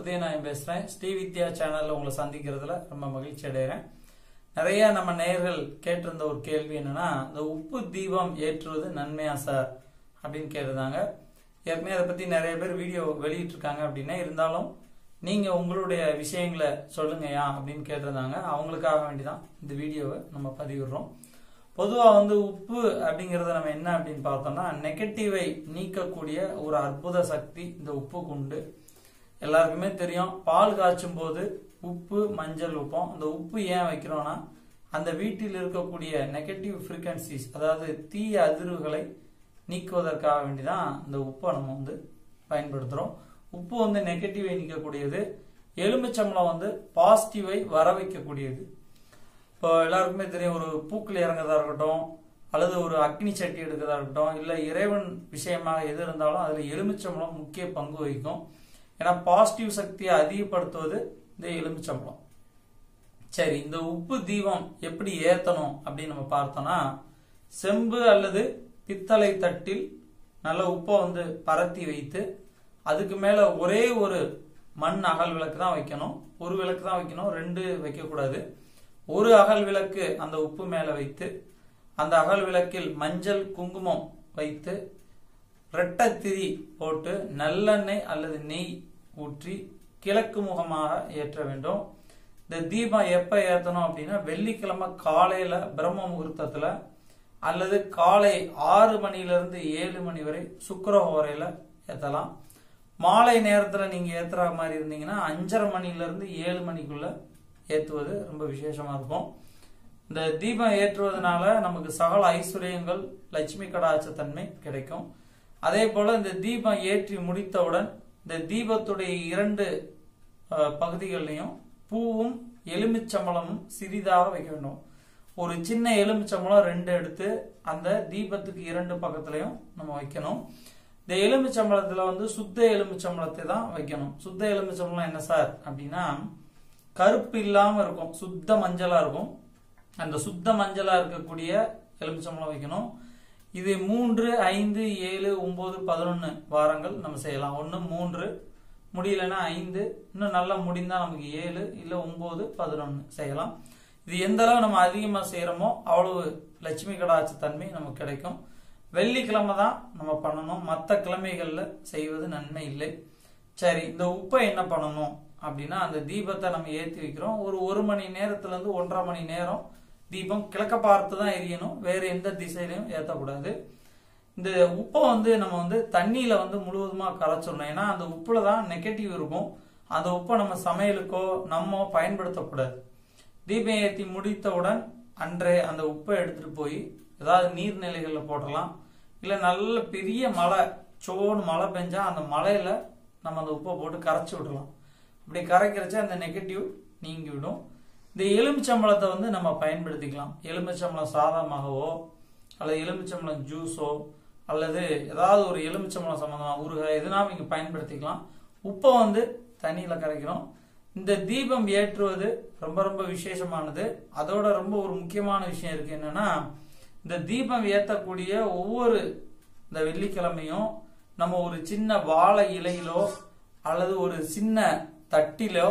புதியநாயகம் பேசுறேன். ஸ்ரீவித்யா சேனல்ல உங்களை சந்திக்கிறதுல ரொம்ப மகிழ்ச்சி அடைகிறேன். நிறைய நம்ம நேயர்கள் கேட்டிருந்த ஒரு கேள்வி என்னன்னா, இந்த உப்பு தீபம் ஏற்றுவது நன்மையா சார் அப்படின்னு கேட்டிருந்தாங்க. ஏற்கனவே அதை பத்தி நிறைய பேர் வீடியோ வெளியிட்டு இருக்காங்க. அப்படின்னா இருந்தாலும் நீங்க உங்களுடைய விஷயங்களை சொல்லுங்கயா அப்படின்னு கேட்டிருந்தாங்க. அவங்களுக்காக வேண்டிதான் இந்த வீடியோவை நம்ம பதிவிடுறோம். பொதுவா உப்பு அப்படிங்கறத நம்ம என்ன அப்படின்னு பார்த்தோம்னா, நெகட்டிவை நீக்கக்கூடிய ஒரு அற்புத சக்தி இந்த உப்புக்கு உண்டு. எல்லாருக்குமே தெரியும், பால் காய்ச்சும் போது உப்பு மஞ்சள் வைப்போம். அந்த உப்பு ஏன் வைக்கிறோம்னா, அந்த வீட்டில் இருக்கக்கூடிய நெகட்டிவ் ஃப்ரீக்வன்சிஸ், அதாவது தீய அதிர்வுகளை நீக்குவதற்காக வேண்டிதான் இந்த உப்பை நம்ம பயன்படுத்துறோம். உப்பு நெகட்டிவை நீக்கக்கூடியது, எலுமிச்சம்பழம் பாசிட்டிவை வர வைக்கக்கூடியது. இப்போ எல்லாருக்குமே தெரியும், ஒரு பூக்கள் இறங்குறதா இருக்கட்டும், அல்லது ஒரு அக்னி சட்டி எடுக்கிறதா இருக்கட்டும், இல்ல இறைவன் விஷயமாக எது இருந்தாலும் அதுல எலுமிச்சம்பழம் முக்கிய பங்கு வகிக்கும். ஏன்னா பாசிட்டிவ் சக்தியை அதிகப்படுத்துவது இந்த எலுமிச்சம்பழம். சரி, இந்த உப்பு தீபம் எப்படி ஏத்தணும் அப்படின்னு நம்ம பார்த்தோம்னா, செம்பு அல்லது பித்தளை தட்டில் நல்ல உப்பை பரத்தி வைத்து அதுக்கு மேல ஒரே ஒரு மண் அகல் விளக்கு தான் வைக்கணும். ஒரு விளக்கு தான் வைக்கணும், ரெண்டு வைக்க கூடாது. ஒரு அகல் விளக்கு அந்த உப்பு மேல வைத்து, அந்த அகல் விளக்கில் மஞ்சள் குங்குமம் வைத்து, ரெட்டை திரி போட்டு நல்லெண்ணெய் அல்லது நெய் ஊற்றி கிழக்கு முகமாக ஏற்ற வேண்டும். இந்த தீபம் எப்ப ஏத்தணும் அப்படின்னா, வெள்ளிக்கிழமை காலையில பிரம்ம முகூர்த்தத்துல அல்லது காலை 6 மணிலிருந்து 7 மணி வரை சுக்கிரஹோரையில ஏத்தலாம். மாலை நேரத்துல நீங்க ஏத்துற மாதிரி இருந்தீங்கன்னா 5:30 மணிலிருந்து 7 மணிக்குள்ள ஏத்துவது ரொம்ப விசேஷமா இருக்கும். இந்த தீபம் ஏற்றுவதனால நமக்கு சகல ஐஸ்வர்யங்கள், லட்சுமி கடாட்ச தன்மை கிடைக்கும். அதே போல இந்த தீபம் ஏற்றி முடித்தவுடன் இந்த தீபத்துடைய 2 பகுதிகளிலையும் பூவும் எலுமிச்சம்பழமும் சிறிதாக வைக்க வேண்டும். ஒரு சின்ன எலுமிச்சம்பழம் 2 எடுத்து அந்த தீபத்துக்கு 2 பக்கத்திலையும் நம்ம வைக்கணும். இந்த எலுமிச்சம்பழத்துல சுத்த எலுமிச்சம்பழத்தை தான் வைக்கணும். சுத்த எலுமிச்சம்பழம் என்ன சார் அப்படின்னா, கருப்பு இல்லாம இருக்கும், சுத்த மஞ்சளா இருக்கும். அந்த சுத்த மஞ்சளா இருக்கக்கூடிய எலுமிச்சம்பழம் வைக்கணும். இது 3, 5, 7, 9, 11 வாரங்கள் நம்ம செய்யலாம். 1, 3 முடியலன்னா 5, இன்னும் நல்லா முடிந்தா நமக்கு 7 இல்ல 9, 11 செய்யலாம். இது எந்த அளவு நம்ம அதிகமா செய்யறோமோ அவ்வளவு லட்சுமி கடாட்ச தன்மை நமக்கு கிடைக்கும். வெள்ளிக்கிழமை தான் நம்ம பண்ணணும், மற்ற கிழமைகள்ல செய்வது நன்மை இல்லை. சரி, இந்த உப்பை என்ன பண்ணணும் அப்படின்னா, அந்த தீபத்தை நம்ம ஏற்றி வைக்கிறோம். ஒரு 1 மணி நேரத்துல இருந்து 1.5 மணி நேரம் தீபம் கிழக்க பார்த்து தான் எரியணும், வேற எந்த திசையிலையும் ஏற்றக்கூடாது. இந்த உப்பை நம்ம தண்ணியில முழுவதுமா கரைச்சிடணும். ஏன்னா அந்த உப்புல தான் நெகட்டிவ் இருக்கும். அந்த உப்பை நம்ம சமையலுக்கோ நம்ம பயன்படுத்தக்கூடாது. தீபம் ஏற்றி முடித்தவுடன் அன்றே அந்த உப்பை எடுத்துட்டு போய் ஏதாவது நீர்நிலைகள்ல போடலாம். இல்ல நல்ல பெரிய மழை, சோன்னு மழை பெஞ்சா அந்த மழையில நம்ம அந்த உப்பை போட்டு கரைச்சி விடலாம். அப்படி கரைக்கிறச்ச அந்த நெகட்டிவ் நீங்கி விடும். இந்த எலுமிச்சம்பழத்தை நம்ம பயன்படுத்திக்கலாம். எலுமிச்சம்பழம் சாதமாகவோ அல்லது எலுமிச்சம்பழம் ஜூஸோ அல்லது ஏதாவது ஒரு எலுமிச்சம்பழம் சம்பந்தமா ஊறுகாய் எதுனா நீங்க பயன்படுத்திக்கலாம். உப்பை தண்ணியில கரைக்கிறோம். இந்த தீபம் ஏற்றுவது ரொம்ப ரொம்ப விசேஷமானது. அதோட ரொம்ப ஒரு முக்கியமான விஷயம் இருக்கு. என்னன்னா, இந்த தீபம் ஏற்றக்கூடிய ஒவ்வொரு இந்த வெள்ளிக்கிழமையும் நம்ம ஒரு சின்ன வாழை இலையிலோ அல்லது ஒரு சின்ன தட்டிலோ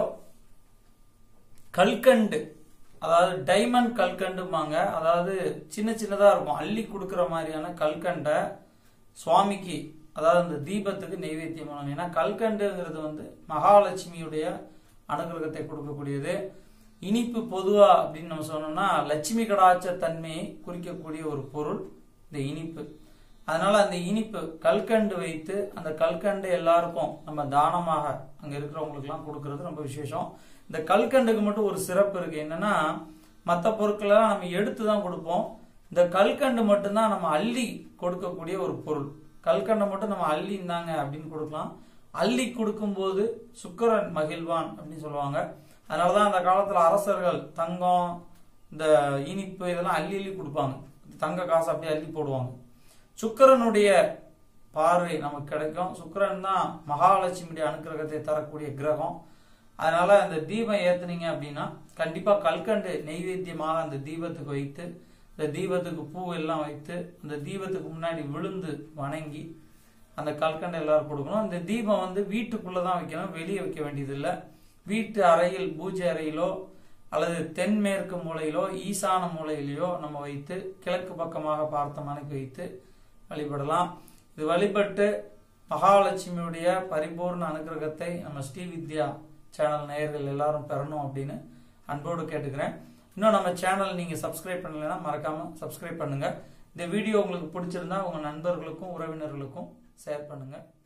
கல்கண்டு, அதாவது டைமண்ட் கல்கண்டுமாங்க, அதாவது சின்ன சின்னதா இருக்கும், அள்ளி கொடுக்கிற மாதிரியான கல்கண்டை சுவாமிக்கு, அதாவது இந்த தீபத்துக்கு நைவேத்தியம் பண்ணணும். ஏன்னா கல்கண்டுங்கிறது மகாலட்சுமியுடைய அனுகிரகத்தை கொடுக்கக்கூடியது. இனிப்பு பொதுவா அப்படின்னு நம்ம சொன்னோம்னா லட்சுமி கடாட்ச தன்மையை குறிக்கக்கூடிய ஒரு பொருள் இந்த இனிப்பு. அதனால அந்த இனிப்பு கல்கண்டு வைத்து அந்த கல்கண்டு எல்லாருக்கும் நம்ம தானமாக அங்க இருக்கிறவங்களுக்கு எல்லாம் கொடுக்கறது ரொம்ப விசேஷம். இந்த கல்கண்டுக்கு மட்டும் ஒரு சிறப்பு இருக்கு. என்னன்னா, மற்ற பொருட்களை நம்ம எடுத்துதான் கொடுப்போம். இந்த கல்கண்டு மட்டும்தான் நம்ம அள்ளி கொடுக்கக்கூடிய ஒரு பொருள். கல்கண்டை மட்டும் நம்ம அள்ளி இருந்தாங்க அப்படின்னு கொடுக்கலாம். அள்ளி கொடுக்கும் போது சுக்கிரன் மகிழ்வான் அப்படின்னு சொல்லுவாங்க. அதனாலதான் அந்த காலத்துல அரசர்கள் தங்கம், இந்த இனிப்பு இதெல்லாம் அள்ளி அள்ளி கொடுப்பாங்க. தங்க காசு அப்படியே அள்ளி போடுவாங்க. சுக்கிரனுடைய பார்வை நமக்கு கிடைக்கும். சுக்கிரன் தான் மகாலட்சுமியுடைய அனுகிரகத்தை தரக்கூடிய கிரகம். அதனால அந்த தீபம் ஏத்துனீங்க அப்படின்னா கண்டிப்பா கல்கண்டு நெய்வேத்தியமாக அந்த தீபத்துக்கு வைத்து, இந்த தீபத்துக்கு பூ எல்லாம் வைத்து, அந்த தீபத்துக்கு முன்னாடி விழுந்து வணங்கி அந்த கல்கண்டை எல்லாரும் கொடுக்கணும். இந்த தீபம் வந்து வீட்டுக்குள்ளதான் வைக்கணும், வெளியே வைக்க வேண்டியது இல்லை. வீட்டு அறையில் பூஜை அறையிலோ அல்லது தென்மேற்கு மூலையிலோ ஈசான மூலையிலோ நம்ம வைத்து கிழக்கு பக்கமாக பார்த்த மனைக்கு வைத்து வழிபடலாம். இது வழிபட்டு மகாலட்சுமியுடைய பரிபூர்ண அனுகிரகத்தை நம்ம ஸ்ரீவித்யா சேனல் நேயர்கள் எல்லாரும் பெறணும் அப்படின்னு அன்போடு கேட்டுக்கிறேன். இன்னும் நம்ம சேனல் நீங்க சப்ஸ்கிரைப் பண்ணலைன்னா மறக்காம சப்ஸ்கிரைப் பண்ணுங்க. இந்த வீடியோ உங்களுக்கு பிடிச்சிருந்தா உங்க நண்பர்களுக்கும் உறவினர்களுக்கும் ஷேர் பண்ணுங்க.